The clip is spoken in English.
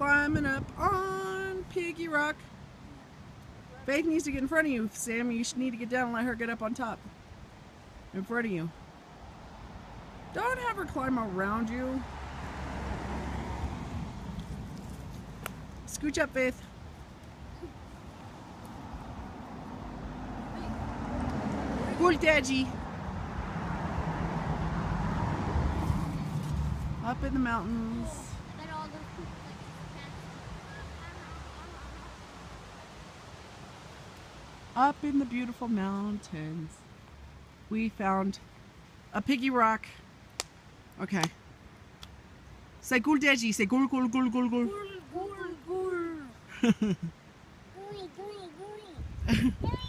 climbing up on Piggy Rock. Faith needs to get in front of you, Sam. You should need to get down and let her get up on top. In front of you. Don't have her climb around you. Scooch up, Faith. Cool, Daddy. Up in the mountains. Up in the beautiful mountains. We found a Piggy Rock. Okay. Say gul Daddy. Say gul gul gul gul gul. Gul gul gul. Gooey gooey gooey.